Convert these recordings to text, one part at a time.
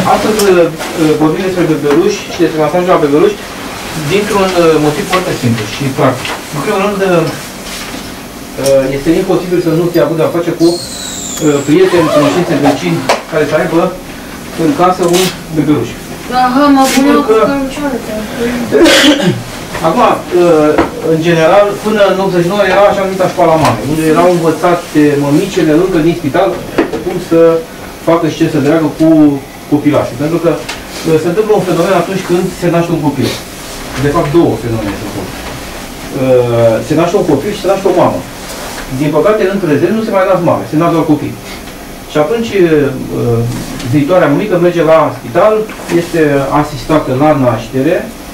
Astăzi vorbim despre bebeluși și despre masajul la bebeluși dintr-un motiv foarte simplu și practic. În primul rând, este imposibil să nu fie avut de a face cu prieteni, cunoștințe, vecini care să aibă în casă un bebeluș. Aha, mă pune cu cărucioarele. Acum, în general, până în 89 era așa numită școala mamei, unde erau învățate mămicele încă din spital cum să facă și ce să dreagă cu copilașii. Pentru că se întâmplă un fenomen atunci când se naște un copil. De fapt, două fenomene se întâmplă. Se naște un copil și se naște o mamă. Din păcate, în prezent, nu se mai nasc mame, se nasc doar copii. Și atunci, viitoarea mămică merge la spital, este asistată la naștere,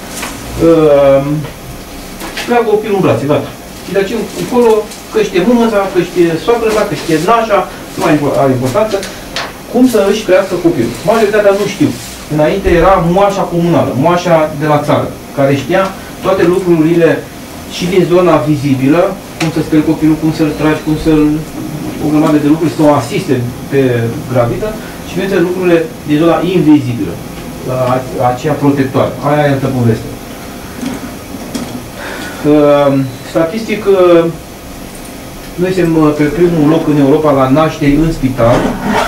și pleacă copilul în brațe, gata. Și de aceea, încolo, că știe mâmăța, că știe soacră, că știe nașa, nu mai are importanță, cum să își crească copilul. Majoritatea nu știu. Înainte era moașa comunală, moașa de la țară, care știa toate lucrurile și din zona vizibilă, cum să speli copilul, cum să-l tragi, cum să-l... o grămadă de lucruri, să o asiste pe gravidă și bineînțeles lucrurile din zona invizibilă, aceea protectoare. Aia e altă poveste. Statistic, noi suntem pe primul loc în Europa la nașteri în spital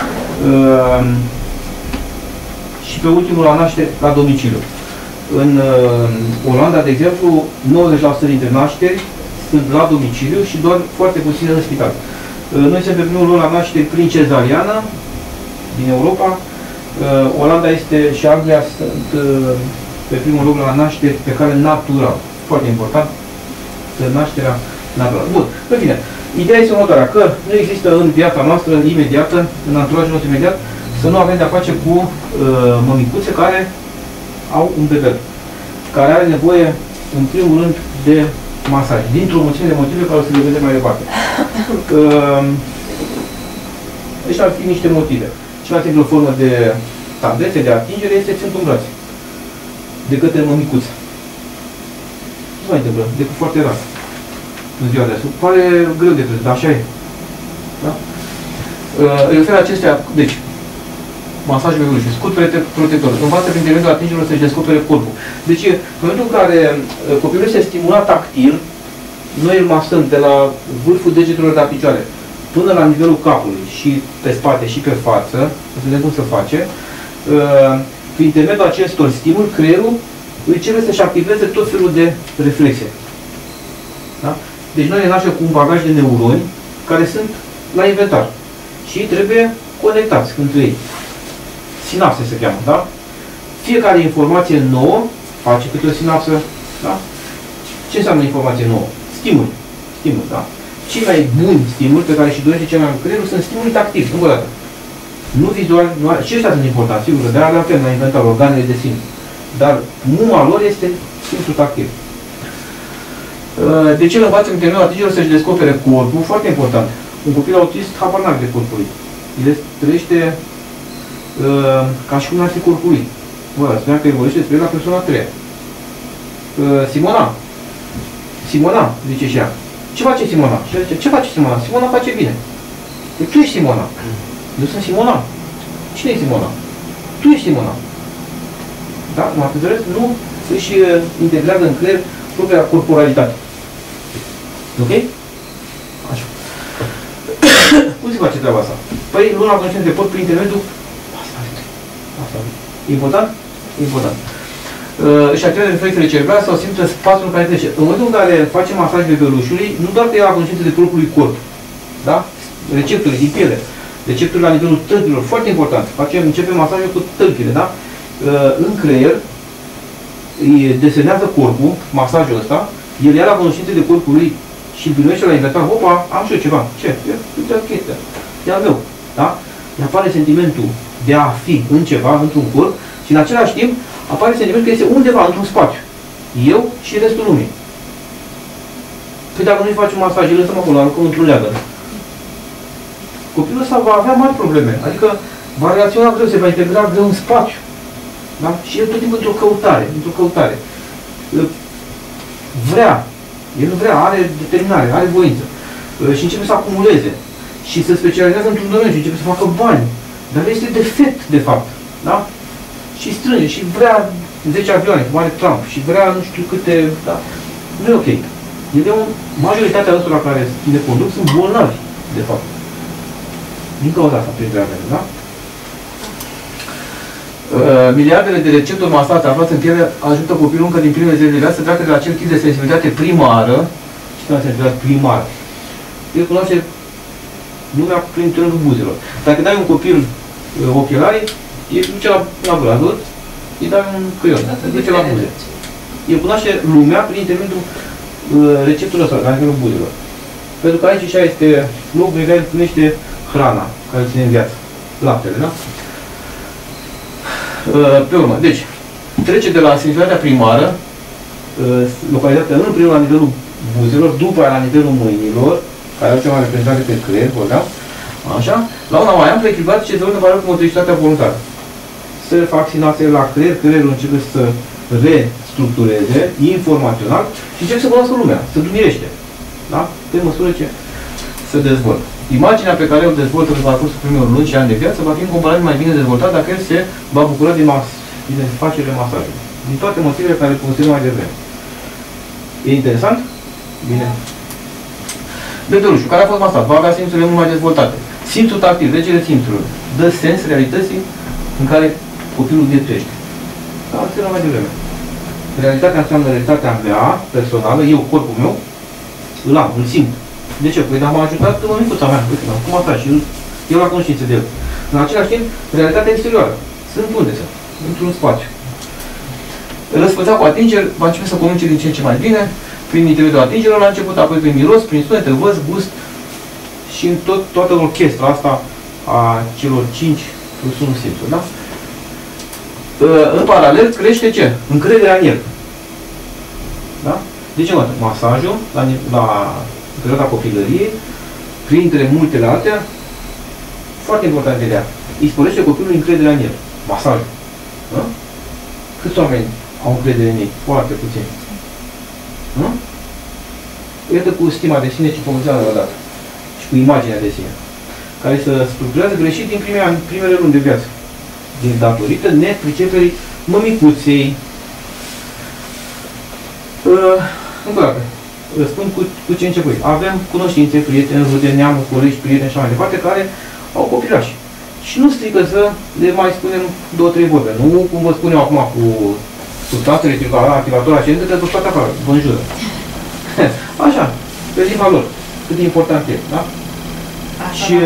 și pe ultimul la nașteri la domiciliu. În Olanda, de exemplu, 90% dintre nașteri sunt la domiciliu și doar foarte puține în spital. Noi suntem pe primul loc la nașteri prin cezariană din Europa. Olanda este și Anglia sunt pe primul loc la nașteri pe cale natural. Foarte important, nașterea naturală. Bun, în fine, ideea este următoarea, că nu există în viața noastră imediată, în anturajul nostru imediat, să nu avem de-a face cu mămicuțe care au un bebel, care are nevoie, în primul rând, de masaj, dintr-o mulțime de motive care o să le vedem mai departe. Deci ar fi niște motive. Cea mai simplă formă de tablete, de atingere, este ținut în brațe, de către mămicuță. Nu se mai întâmplă, decât foarte rar. În ziua de astăzi. Pare greu de crezut, dar așa e. Da? Referă acestea, deci, masajul bebelușului, scut protector, învață prin intermediul atingerilor să-și descopere corpul. Deci, în momentul în care copilul este stimulat tactil, noi îl masăm de la vârful degetelor de la picioare până la nivelul capului și pe spate și pe față, să vedem cum se face, prin intermediul acestor stimuli, creierul îi cere să-și activeze tot felul de reflexe. Da? Deci noi ne naștem cu un bagaj de neuroni care sunt la inventar și trebuie conectați între ei. Sinapse se cheamă, da? Fiecare informație nouă face câte o sinapsă, da? Ce înseamnă informație nouă? Stimuli. Stimuli, da? Cei mai buni stimuli pe care și dorește cel mai mult creierul sunt stimuli tactili, încă o dată. Nu vizual, nu... și ăștia sunt importanți, sigur, de aia le avem la inventar, organele de simț. Dar muma lor este simțul tactil. De ce îl învață în intermediul atingerilor să-și descopere corpul? Foarte important. Un copil autist habar n-are de corpul lui. El trăiește ca și cum n-ar fi corpul lui. Bă, spuneam că îi vorbește despre el la persoana a treia. Simona, zice și ea. Ce face Simona? Și el zice, ce face Simona? Simona face bine. Păi tu ești Simona. Eu sunt Simona. Cine e Simona? Tu ești Simona. Da? Nu își integrează în creier propria corporalitate. Ok? Așa. Cum se face treaba asta? Păi, luna conștient de corp prin intermediul... Asta. Important? Important. Își activează reflexele cerebrale sau simte spațiul în care trece. În momentul în care face masaj bebelușului, nu doar că e la conștiință de propriului corp, da? Receptorii din piele, receptorii la nivelul tălpilor, foarte important. Începem masajul cu tălpile, da? În creier, îi desenează corpul, masajul ăsta, el ia la conștiință de corpul lui și îl primește la inventar, opa, am și eu ceva. Ce? Uite o chestie. E al meu. Da? Îi apare sentimentul de a fi în ceva, într-un corp, și în același timp apare sentimentul că este undeva, într-un spațiu. Eu și restul lumii. Păi dacă nu-i facem masaj, îl lăsăm acolo, aruncăm într-un leagăn. Copilul ăsta va avea mari probleme. Adică va reacționa greu, se va integra greu în spațiu. Da? Și el tot timpul într-o căutare. El vrea, are determinare, are voință. Și începe să acumuleze. Și se specializează într-un domeniu și începe să facă bani. Dar este defect, de fapt. Da? și strânge și vrea 10 avioane, cum are Trump, și vrea nu știu câte, da? Nu e ok. Majoritatea ăstora care ne conduc sunt bolnavi, de fapt. Din cauza asta, printre altele, da? Miliardele de receptori masate aflați în piele ajută copilul încă din primele zile de viață să treacă de la acel tip de sensibilitate primară. Ce înseamnă sensibilitate primară? El cunoaște lumea prin rândul buzelor. Dacă dai un copil ochelari, el duce la gură, îi dai un creion, îi duce la buze. El cunoaște lumea prin intermediul receptorul ăsta, la nivelul buzelor. Pentru că aici așa este locul în care primește hrana, care ține în viață. Laptele, da? Pe urmă, deci, trece de la sensibilitatea primară, localizată în primul la nivelul buzelor, după aia la nivelul mâinilor, care au ceva reprezentate pe creier, vorbeam, așa, la una mai amplă, echilibrată ce se dezvoltă paralel cu motricitatea voluntară. Se fac sinapsele la creier, creierul începe să restructureze informațional și începe să cunoască lumea, să dumirește. Da? Pe măsură ce se dezvoltă. Imaginea pe care o dezvoltă pe parcursul primelor luni și ani de viață va fi în comparativ mai bine dezvoltată dacă el se va bucura de facerile masajului. Din toate motivele care le considerăm mai devreme. E interesant? Bine. Bebelușul, care a fost masat, va avea simțurile mult mai dezvoltate. Simțul tactil, regele simțurilor, dă sens realității în care copilul viețuiește. Da, înțeleg mai devreme. Realitatea înseamnă realitatea mea, personală, eu, corpul meu, îl am, îl simt. De ce? Păi, dar m-a ajutat mămicuța mea, cum asta, și eu la conștiință de el. În același timp, realitatea exterioară. Sunt unde sunt? Într-un spațiu. Răsfățat cu atingeri, va începe să comunice din ce în ce mai bine, prin intermediul atingerilor la început, apoi prin miros, prin sunete, văz, gust și în toată orchestra asta a celor 5 plus 1 simțuri, da? În paralel, crește ce? Încrederea în el. Da? De ce, masajul, la perioada copilăriei, printre multele altea, foarte important de ea, îi sporește copilul încrederea în el. Masajul. Da? Câți oameni au încredere în ei? Foarte puțin. Da? Iată cu stima de sine și potențială odată. Și cu imaginea de sine. Care se structurează greșit din primele luni de viață. Din datorită nepriceperii mămicuței. Încă o dată. Spun cu ce începui. Avem cunoștințe, prieteni, rude, neamuri, colegi, prieteni și așa mai departe, care au copilași. Și nu strică să le mai spunem 2-3 vorbe. Nu cum vă spun eu acum cu substanțele, activator ascendent, că toți toate afară, vă înjură. Așa, pe limba lor. Cât de important e, da? Așa, și,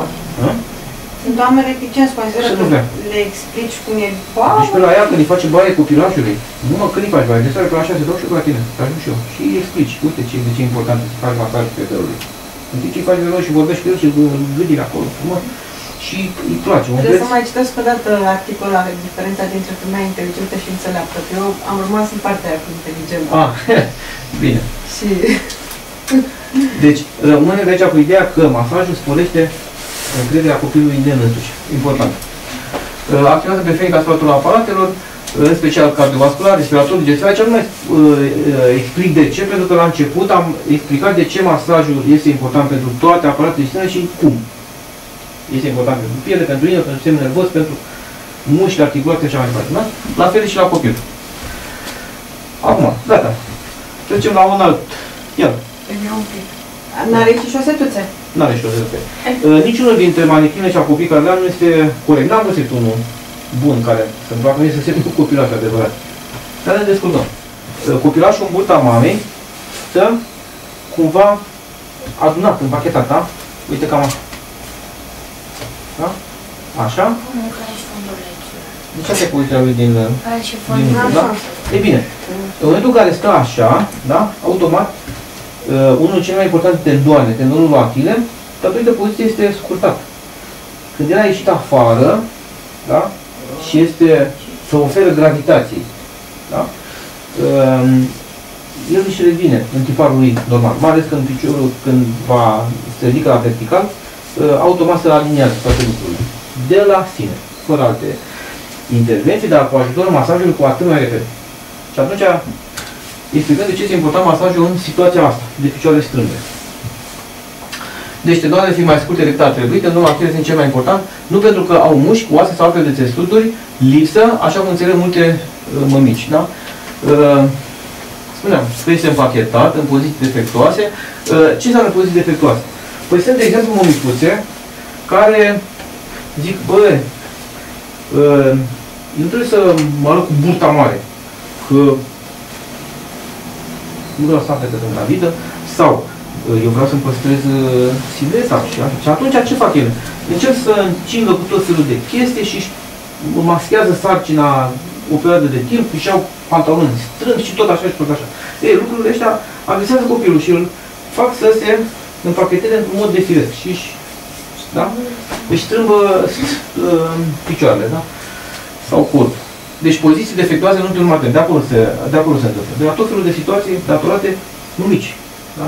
sunt oameni reticenți, consideră că le explici cum e baie. Deci pe la ea, când îi face baie copilașului, nu mă, când îi faci baie, de seara pe la 6, dau și pe la tine, te ajung și eu. Și îi explici, uite de ce e important să faci masaj pe felului. În timp ce îi faci pe și vorbești cu el și gândire acolo, frumos. Și îi place. Trebuie să mai citesc o dată articolul ăla, diferența dintre femeia inteligentă și înțeleaptă. Eu am rămas în partea aia cu inteligentă. Ah, bine. Și... Deci, rămâne de aici cu ideea că masajul sporește încrederea copilului în el însuși. Important. Acționează pe fenica asupra aparatelor, în special cardiovascular, respirator, digestiv. Aici nu mai explic de ce, pentru că la început am explicat de ce masajul este important pentru toate aparatele sistemele și cum. Este important pentru piele, pentru inimă, pentru sistemul nervos, pentru mușchi, articulații și așa mai departe. Da? La fel și la copil. Acum, gata. Trecem la un alt. Iar. N-are și șosetuțe. N-are șosetuțe. Niciunul dintre manichinele și copii care le-am nu este corect. N-am găsit unul bun care să-mi facă mie să se ducă copilașul adevărat. Dar ne descurcăm. Copilașul în burta mamei stă cumva adunat, împachetat, da? Uite cam așa. Da? Așa? De ce se poziția lui din da? E bine. În momentul în care stă așa, da? Automat, unul dintre cele mai importante tendoane, tendonul Achille, datorită poziției este scurtat. Când el a ieșit afară, da? Și este să oferă gravitației, da? El își revine în tiparul lui normal, mai ales când piciorul, când se ridică la vertical, automat se aliniază toate lucrurile. De la sine, fără alte intervenții, dar cu ajutorul masajului cu atât mai repede. Și atunci, explicând de ce este important masajul în situația asta, de picioare strânge. Deci tendoanele fiind mai scurte decât ar trebui, tendonul achile este cel mai important, nu pentru că au mușchi, oase sau altfel de țesuturi, lipsă, așa cum înțeleg multe mămici. Da? Spuneam, este împachetat în poziții defectuoase. Ce înseamnă poziții defectuoase? Păi sunt, de exemplu, mămicuțe care zic, bă, nu trebuie să mă arăt cu burta mare, că nu vreau să am pe la vidă, sau eu vreau să-mi păstrez silueta și atunci ce fac ele? Încerc să încingă cu tot felul de chestii și maschează sarcina o perioadă de timp și iau pantaloni strângi și tot așa și tot așa. Ei, lucrurile astea agresează copilul și îl fac să se împacheteze într-un mod defiresc și da? Își strâmbă picioarele, da? Sau corpul. Deci poziții defectuoase în ultimul mater, de acolo se întâmplă. De la tot felul de situații datorate mici. Da?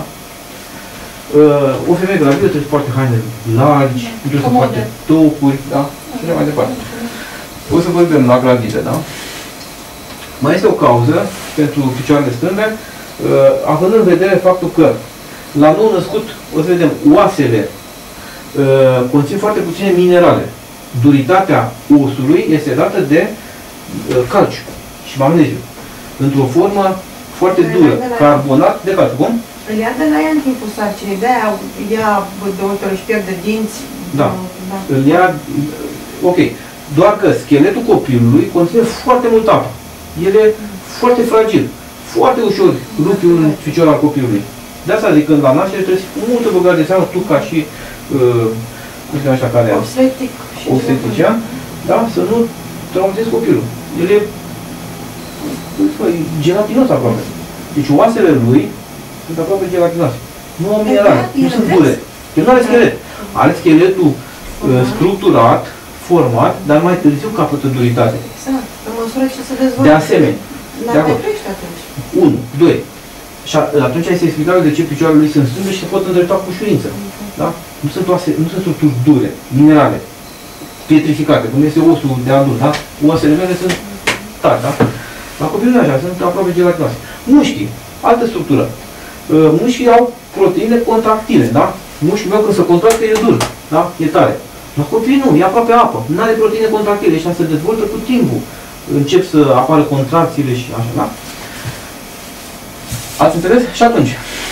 O femeie gravidă trebuie să poarte haine largi, trebuie să poarte topuri, da? Și așa mai departe. O să vorbim la gravidă, da? Mai este o cauză pentru picioarele strâmbe, având în vedere faptul că la nou născut, o să vedem, oasele conțin foarte puține minerale. Duritatea osului este dată de calciu și magneziu. Într-o formă foarte dură, carbonat de calciu. Cum? Îl ia de la ea în timpul sarcinii, de-aia ia de multe ori își pierde dinți. Da. Îl ia, ok. Doar că scheletul copilului conține foarte mult apă. El e foarte fragil. Foarte ușor rupi un picior al copilului. De asta zic, când la naștere trebuie să fii multă băgare de seamă, tu ca și cum se așa, care obstetrician, da? Să nu traumatezi copilul. El e gelatinos aproape. Deci oasele lui sunt aproape gelatinoase. Nu au minerale, nu sunt dure. El nu are schelet. Are scheletul structurat, format, dar mai târziu capătă duritate. Exact. În măsură ce se dezvoltă. De asemenea. Dar mai crește atunci. 1, 2. Și atunci este explicat de ce picioarele lui sunt strânge și se pot îndrepta cu ușurință. Da? Nu sunt structuri dure, minerale, pietrificate, cum este osul de adult. Da? Oasele mele sunt tari. Da? La copilul așa, sunt aproape gelatinoase. Mușchii, altă structură. Mușchii au proteine contractile. Da? Mușchiul meu când se contractă e dur. Da? E tare. La copii nu, e aproape apă. Nu are proteine contractile și se dezvoltă cu timpul. Încep să apară contracțiile și așa. Da? Ați înțeles? Și atunci,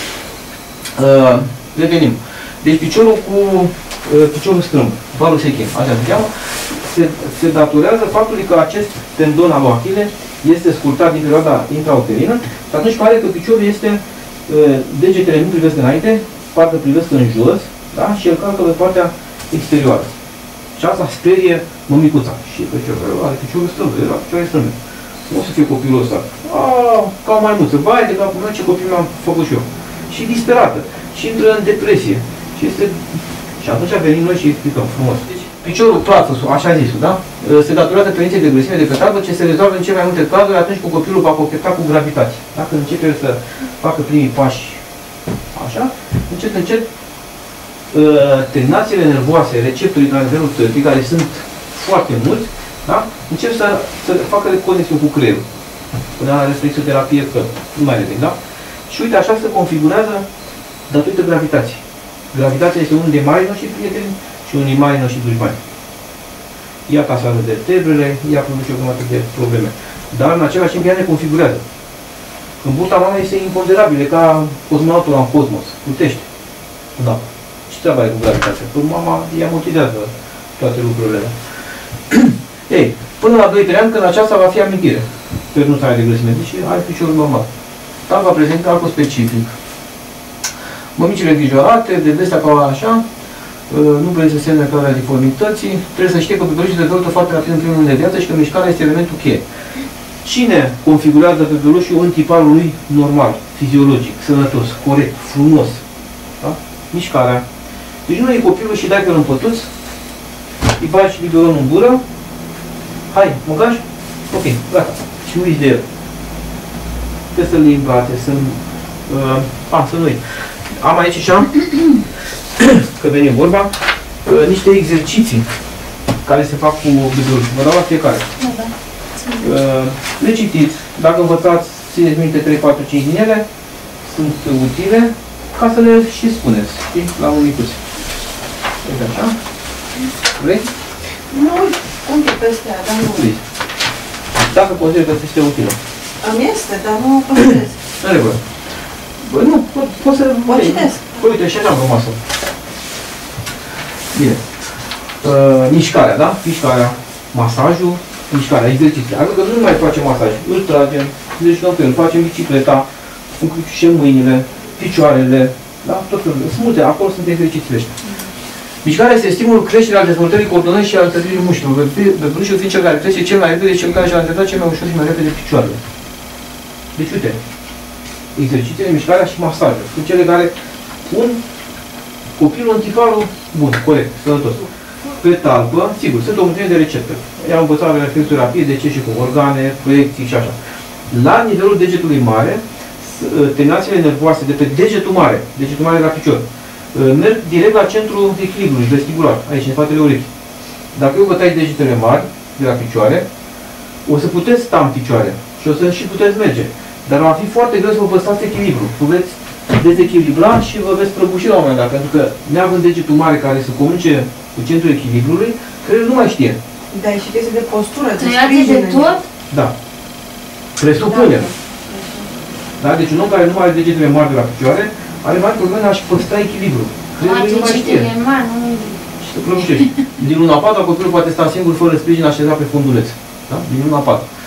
revenim. Deci piciorul cu piciorul strâmb, valul sechin, așa se cheamă, se datorează faptului că acest tendon al Achille este scurtat din perioada intrauterină și atunci pare că piciorul este, degetele nu privesc înainte, parcă privesc în jos, da? Și el calcă pe partea exterioară. Și asta sperie mămicuța. Și piciorul are piciorul strâmb, era picioare strâmbe. Nu o să fie copilul ăsta. Ca o maimuță. Vai de capul meu, ce copil mi-am făcut și eu. Și disperată. Și intră în depresie. Și atunci venim noi și explicăm frumos. Deci, piciorul plafăsul, așa zisul, da? Se datorează tendinței de grăsime de pe tavă, ce se rezolvă în cele mai multe cazuri atunci când copilul va cocheta cu gravitație. Dacă începe să facă primii pași așa, încet, terminațiile nervoase, receptorii la nivelul tălpii, care sunt foarte mulți, da? Încep să facă conexiuni cu creierul. Până la reflexoterapie, că nu mai vedem, da? Și uite, așa se configurează datorită gravitației. Gravitația este unul de mari noștri prieteni și unul din mari noștri dușmani. Ea casează vertebrele, ea produce o grămadă de probleme. Dar în același timp ea ne configurează. În burta mamei este imponderabil, e ca cosmonautul în cosmos, plutește. Da. Ce treaba e cu gravitația? Că mama ea amortizează toate lucrurile. Ei, până la 2-3 ani, când aceasta va fi amintire. Pentru nu starea de grăsime, deci are piciorul normal. Dar va prezenta algo specific. Mămicile îngrijorate, de vestea ca așa, nu prezintă semne clare ale deformității, trebuie să știe că bebelușul se dezvoltă foarte rapid în primul de viață și că mișcarea este elementul cheie. Cine configurează bebelușul în tiparul lui normal, fiziologic, sănătos, corect, frumos? Da? Mișcarea. Deci nu e copilul și dai că îl împătuți, îi bagi biberonul în gură, hai, mâncași? Ok, gata. Și uiți de el. Trebuie să-l iei în brațe, să nu uit. Am aici și am, că venim vorba, niște exerciții care se fac cu bebelușul. Vă dau la fiecare. Le citiți, dacă învățați, țineți minte 3, 4, 5 din ele, sunt utile, ca să le și spuneți, știi, la un micuț. Uite așa. Vrei? Nu, cum e pe astea, dar nu. Please. Dacă consideri că este utilă. Îmi este, dar nu o considerez. În regulă. Bă, nu, poți să... O citesc. Păi, uite, și așa am rămasă. Bine. Mișcarea, da? Mișcarea, masajul, mișcarea, exerciții. Adică nu mai facem masaj. Îl tragem, deci pe el, facem bicicleta, încrucișem mâinile, picioarele, da? Tot felul. Sunt multe, acolo sunt exercițiile ăștia. Mișcarea este stimulul creșterii al dezvoltării coordonării și al întăririi mușchilor. Bebelușul fiind cel care crește cel mai repede, cel care și-a antrenat cel mai ușor și mai repede picioarele. Deci, uite, exercițiile, mișcarea și masajul sunt cele care pun copilul în tiparul bun, corect, sănătos. Pe talpă, sigur, sunt o mulțime de recepte. I-am învățat reflexul rapid, de ce și cum, organe, proiecții și așa. La nivelul degetului mare, terminațiile nervoase de pe degetul mare la picior, merg direct la centrul echilibrului vestibular, aici, în spatele urechii. Dacă eu vă tai degetele mari de la picioare, o să puteți sta în picioare și o să și puteți merge. Dar va fi foarte greu să vă păstrați echilibru. Vă veți dezechilibra și vă veți prăbuși la un moment dat, pentru că neavând degetul mare care să comunice cu centrul echilibrului, creierul nu mai știe. Da, și chestii de postură, de Tăiați de tot? Da. Presupune. Da? Deci un om care nu are degetele mari de la picioare, are mari probleme a-și păstra echilibru. Creierul nu mai știe. Și se prăbușește. Din luna a patra, copilul poate sta singur fără sprijin așezat pe funduleț. Da? Din luna a patra.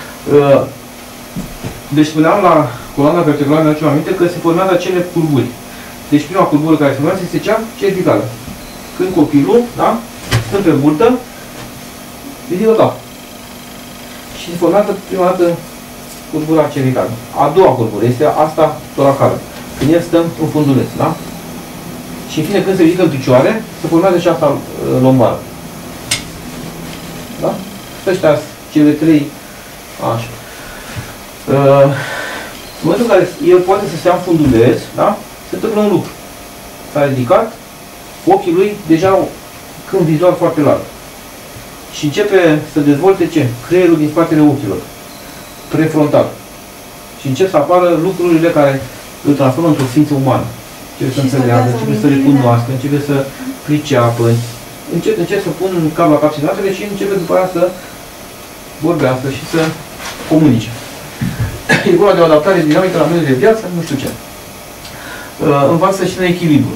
Deci spuneam la coloana vertebrală, mi-aduce aminte că se formează acele curburi. Deci prima curbură care se formează este cea cervicală. Când copilul, da, stă pe burtă, ridică cap. Și se formează prima dată curbura cervicală. A doua curbură este asta toracală. Când el stă în funduleț, da? Și în fine, când se ridică în picioare, se formează și asta lombară. Da? Ăștia sunt cele trei, așa. În momentul în care el poate să se ia în funduleț, da? Se întâmplă un lucru. S-a ridicat, ochii lui deja au câmp vizual foarte larg. Și începe să dezvolte ce? Creierul din spatele ochilor. Prefrontal. Și încep să apară lucrurile care îl transformă într-o ființă umană. Începe să înțeleagă, începe să recunoască, începe să priceapă, începe să pună în cap la cap semnatele și începe după aia să vorbească și să comunice. E vorba de o adaptare dinamică la mediul de viață, nu știu ce. Învață și în echilibru.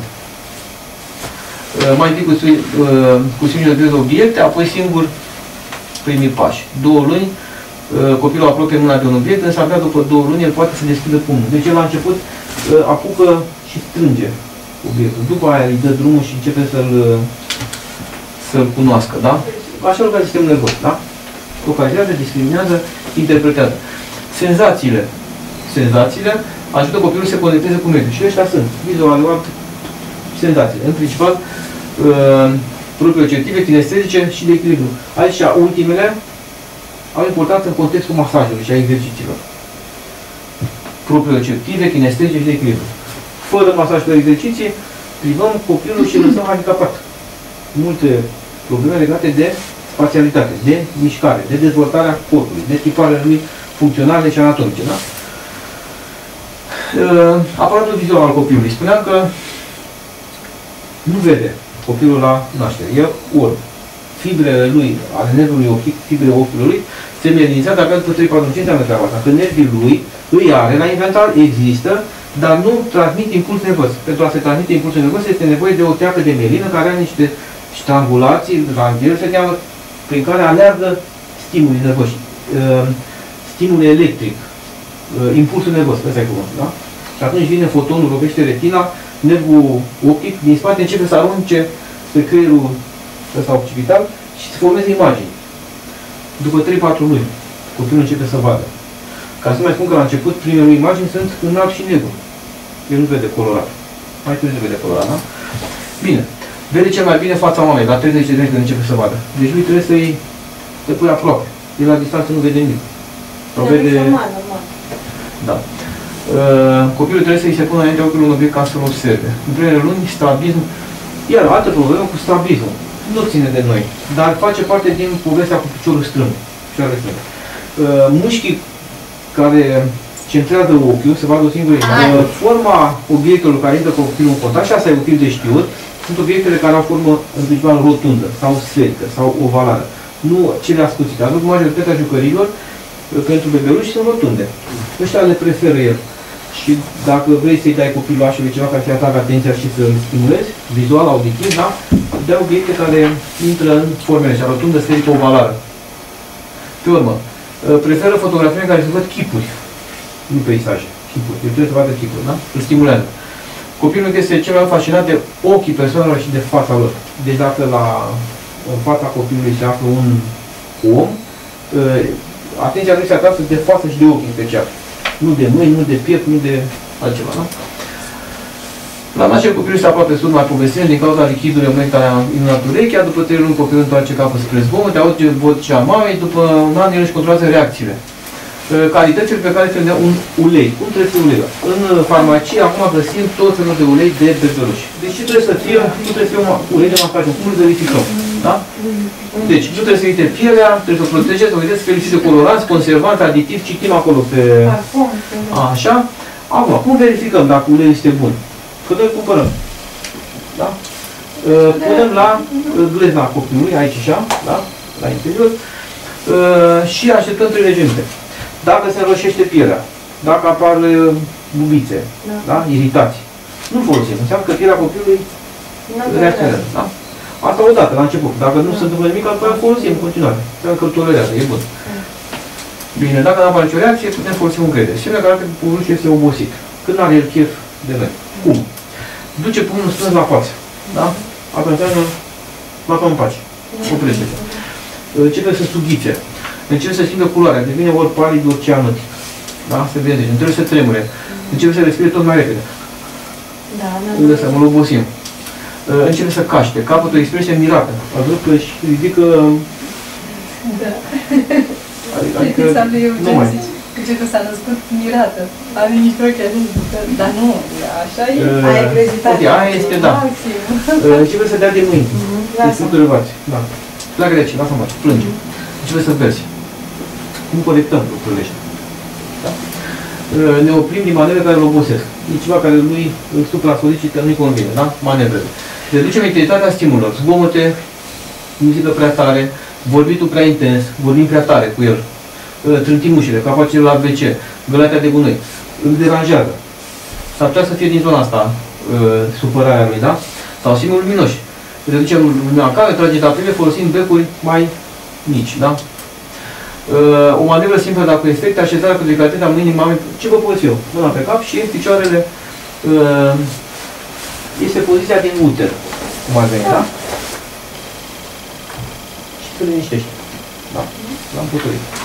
Mai întâi cu simțul de obiecte, apoi singur primii pași. 2 luni, copilul apropie mâna de un obiect, însă abia după 2 luni el poate să deschidă pumnul. Deci el la început apucă și strânge obiectul. După aia îi dă drumul și începe să-l cunoască, da? Așa lucrează sistemul nervos, da? Localizează, discriminează, interpretează. Senzațiile ajută copilul să se conecteze cu mediul. Și ăștia sunt vizual, senzațiile. În principal, proprioceptive, kinestetice și de echilibru. Aici, ultimele au importanță în contextul masajului și a exercițiilor. Proprioceptive, kinestetice și de echilibru. Fără masaj și exerciții, privăm copilul și îl lăsăm handicapat. Multe probleme legate de spațialitate, de mișcare, de dezvoltarea corpului, de tiparele lui funcționale și anatomice. Da? Aparatul vizual al copilului. Spuneam că nu vede copilul la naștere. E orb. Fibrele lui, ale nervului optic, fibrele ochiului, se mielinizează abia după 3-4 ce înseamnă treaba asta. Că nervii lui îi are la inventar, există, dar nu transmit impuls nervos. Pentru a se transmite impulsul nervos este nevoie de o teacă de mielină care are niște strangulații, ranghieri, se cheamă, prin care aleargă stimulii nervoși. Stimul electric, impulsul nervos, ăsta e cuvântul, da? Și atunci vine fotonul, lovește retina, nervul optic din spate începe să arunce pe creierul ăsta occipital și se formeze imagini. După 3-4 luni, copilul începe să vadă. Ca să mai spun că la început, primele imagini sunt în alb și negru. El nu vede colorat. Mai târziu vede colorat, da? Bine. Vede cel mai bine fața mamei, la 30 de ani când începe să vadă. Deci lui trebuie să-i pui aproape. El la distanță nu vede nimic. Vede... Normal. Da. Copilul trebuie să-i se pună înainte ochiului un obiect ca să-l observe. În primele luni, strabism. Iar altă problemă cu strabismul. Nu ține de noi, dar face parte din povestea cu piciorul strâng. Mușchii care centrează ochiul, se vadă o singură imagine. Forma obiectelor care intră cu copilul în contact, și asta e util de știut, sunt obiectele care au formă în principal rotundă sau sferică sau ovalară. Nu cele ascuțite. Adică majoritatea jucărilor pentru bebeluși sunt rotunde. Ăștia le preferă el. Și dacă vrei să-i dai copilașului ceva care să-i atragă atenția și să-l stimulezi, vizual, auditiv, da? Dai obiecte care intră în formele astea, rotundă, sferică, ovalară. Pe urmă, preferă fotografii în care se văd chipuri, nu peisaje, chipuri. El trebuie să vadă chipuri, da? Îl stimulează. Copilul este cel mai fascinat de ochii persoanelor și de fața lor. Deci dacă în fața copilului se află un om, atenția lui se atrasă de față și de ochi în special. Nu de mâini, nu de piept, nu de altceva, da? La naștere copilul se aproape sud mai povestind din cauza lichidului omenit care a inunat urechea, după 3 luni copilul întoarce capul spre zgomot, aude vocea mamei, după un an el își controlează reacțiile. Calitățile pe care trebuie un ulei. Cum trebuie să fie uleiul? În farmacie acum găsim tot felul de ulei de bebeluși. Deci ce trebuie să fie? Nu trebuie să fie un ulei de mascaj. Cum îl verificăm? Da? Deci nu trebuie să evite pielea, trebuie să protejeze, să vedeți, felicite coloranți, conservanți, aditivi, citim acolo pe... Așa. Acum, cum verificăm dacă uleiul este bun? Că noi cumpărăm. Da? Punem la glezna copilului, aici așa, da? La interior. Și așteptăm 3 legimite. Dacă se înroșește pielea, dacă apar bubițe, da? Iritații, nu folosim. Înseamnă că pielea copilului reacționează. Da? Asta odată, la început. Dacă nu se întâmplă nimic, apoi folosim în continuare. Înseamnă că îl tolerează, e bun. Bine, dacă nu apare nicio reacție, putem folosi un crede. Semne că arată că copilul este obosit. Când are el chef de noi. Cum? Duce pumnul strâns la față. Da? Asta înseamnă lasă-o în pace. Oprește-te. Începe să sughițe. Începe să schimbe culoarea. Devine ori palid, ori cianotic. Da? Se vede. Deci, trebuie să tremure. Începe să respire tot mai repede. Îl lăsăm, îl obosim. Începe să caște. Capătă o expresie mirată. A văzut că își ridică... Da. Adică nu mai. Că s-a născut mirată. Are niște ochi așa, dar nu, așa e. Aia e crezitate. Ok, aia este, da. Începe să dea de mâini. Da. La grece, lasă-mă face, plânge. Începe să versi. Cum colectăm lucrurile astea? Da? Ne oprim din manevre care îl obosesc. E ceva care lui îl supra-solicită, nu-i convine, da? Manevrele. Reducem intensitatea stimulelor. Zgomote, muzică prea tare, vorbitul prea intens, vorbim prea tare cu el. Trântim ușile, capacele la WC, găleatea de gunoi. Îl deranjează. S-ar putea să fie din zona asta supărarea lui, da? Sau simul luminoși. Reducem lumina care, trage tapele folosind becuri mai mici, da? O manevră simplă, dar cu efect, așezarea cu delicatezea mâinii mamei. Ce vă pot eu? Mâna pe cap și picioarele este poziția din uter, cum ar veni, da? Și te liniștești. Da? L-am puturit.